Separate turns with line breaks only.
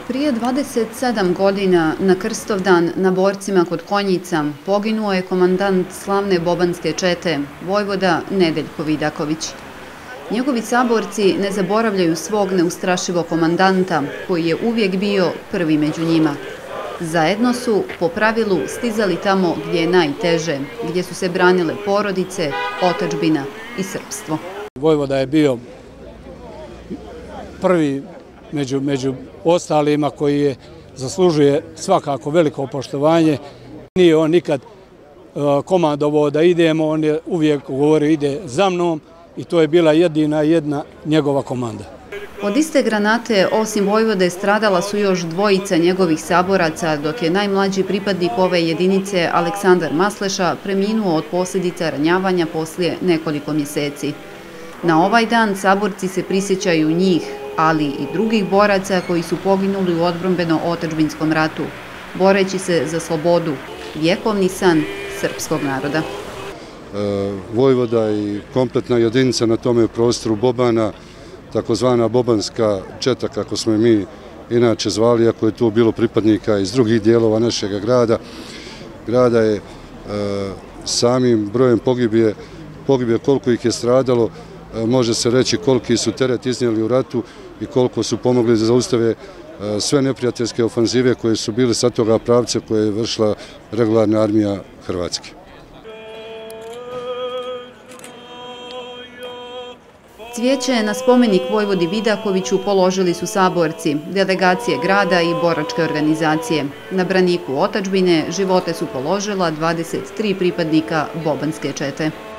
Prije 27 godina na Krstovdan na borcima kod Konjica poginuo je komandant slavne bobanske čete, vojvoda Nedeljko Vidaković. Njegovi saborci ne zaboravljaju svog neustrašivog komandanta, koji je uvijek bio prvi među njima. Zajedno su, po pravilu, stizali tamo gdje je najteže, gdje su se branile porodice, otadžbina i srpstvo.
Vojvoda je bio prvi među ostalima koji je zaslužuje svakako veliko poštovanje. Nije on nikad komandovao da idemo, on je uvijek govorio ide za mnom i to je bila jedna njegova komanda.
Od iste granate, osim Vojvode, stradala su još dvojica njegovih saboraca, dok je najmlađi pripadnik ove jedinice, Aleksandar Masleša, preminuo od posljedica ranjavanja poslije nekoliko mjeseci. Na ovaj dan saborci se prisjećaju njih, ali i drugih boraca koji su poginuli u odbrambeno-otadžbinskom ratu, boreći se za slobodu, vjekovni san srpskog naroda.
Vojvoda i kompletna jedinica na tome prostoru Bobana, takozvana bobanska četa, kako smo je mi inače zvali, ako je tu bilo pripadnika iz drugih dijelova našeg grada je samim brojem pogibije koliko ih je stradalo, može se reći koliki su teret iznijeli u ratu i koliko su pomogli da zaustave sve neprijateljske ofanzive koje su bile sa toga pravca koje je vršila regularna armija Hrvatske.
Cvijeće na spomenik vojvodi Vidakoviću položili su saborci, delegacije grada i boračke organizacije. Na braniku otadžbine živote su položila 23 pripadnika bobanske čete.